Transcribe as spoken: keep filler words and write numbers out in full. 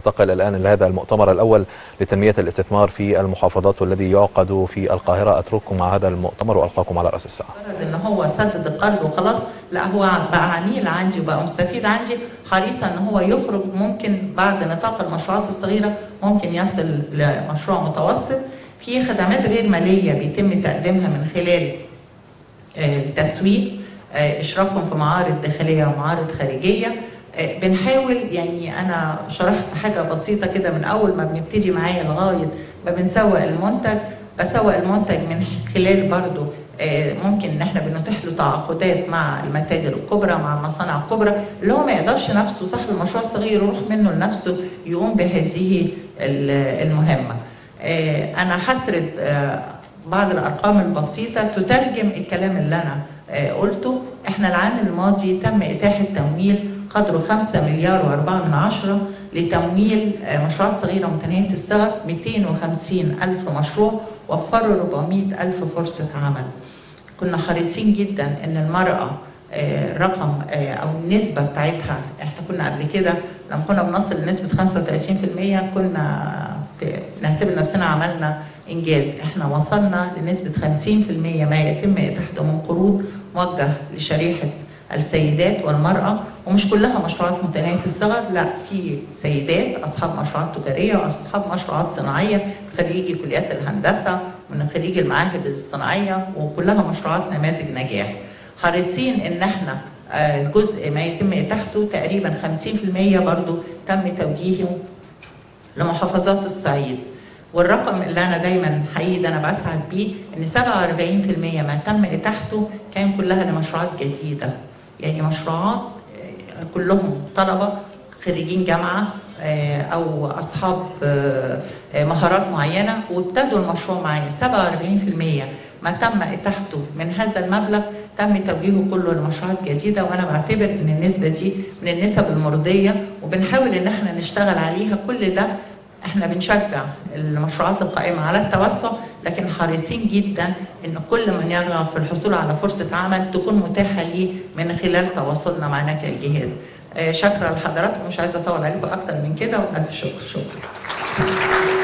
ننتقل الآن لهذا المؤتمر الأول لتنمية الاستثمار في المحافظات والذي يعقد في القاهرة. أترككم مع هذا المؤتمر وألقاكم على رأس الساعة. إن هو سدد القرض وخلاص، لا هو بقى عميل عندي وبقى مستفيد عندي، حريصا إن هو يخرج ممكن بعد نطاق المشروعات الصغيرة ممكن يصل لمشروع متوسط. في خدمات غير مالية بيتم تقديمها من خلال التسويق، إشراكهم في معارض داخلية ومعارض خارجية. بنحاول، يعني أنا شرحت حاجة بسيطة كده من أول ما بنبتدي معايا لغاية ما بنسوق المنتج. بسوق المنتج من خلال برضو ممكن إن إحنا بنتيح له تعاقدات مع المتاجر الكبرى، مع المصانع الكبرى، اللي هو ما يقدرش نفسه صاحب المشروع الصغير يروح منه لنفسه يقوم بهذه المهمة. أنا هسرد بعض الأرقام البسيطة تترجم الكلام اللي أنا قلته. إحنا العام الماضي تم إتاحة تمويل قدره خمسة مليار وأربعة من عشرة لتمويل مشروعات صغيرة متناهية الصغر، مئتين وخمسين ألف مشروع، وفروا أربعمئة ألف فرصة عمل. كنا حريصين جدا إن المرأة رقم أو النسبة بتاعتها، إحنا كنا قبل كده لما كنا بنصل لنسبة خمسة وثلاثين بالمئة كنا نعتبر نفسنا عملنا إنجاز. إحنا وصلنا لنسبة خمسين بالمئة ما يتم إتاحته من قروض موجه لشريحة السيدات والمرأة، ومش كلها مشروعات متناهية الصغر، لا، في سيدات أصحاب مشروعات تجارية وأصحاب مشروعات صناعية، خريجي كليات الهندسة ومن خريجي المعاهد الصناعية، وكلها مشروعات نماذج نجاح. حريصين إن احنا الجزء ما يتم إتاحته تقريبا خمسين بالمئة برضو تم توجيهه لمحافظات الصعيد. والرقم اللي أنا دايما حقيقي أنا بسعد بيه إن سبعة وأربعين بالمئة ما تم إتاحته كان كلها لمشروعات جديدة، يعني مشروعات كلهم طلبة خريجين جامعة أو أصحاب مهارات معينة وابتدوا المشروع معايا. سبعة وأربعين بالمئة ما تم إتاحته من هذا المبلغ تم توجيهه كله لمشروعات جديدة، وأنا بعتبر إن النسبة دي من النسب المرضية وبنحاول إن احنا نشتغل عليها. كل ده احنا بنشجع المشروعات القائمة على التوسع، لكن حريصين جدا ان كل من يرغب في الحصول على فرصة عمل تكون متاحة ليه من خلال تواصلنا معنا كجهاز. شكرا لحضراتكم، مش عايزة اطول عليكم اكتر من كده، والف شكر. شكرا.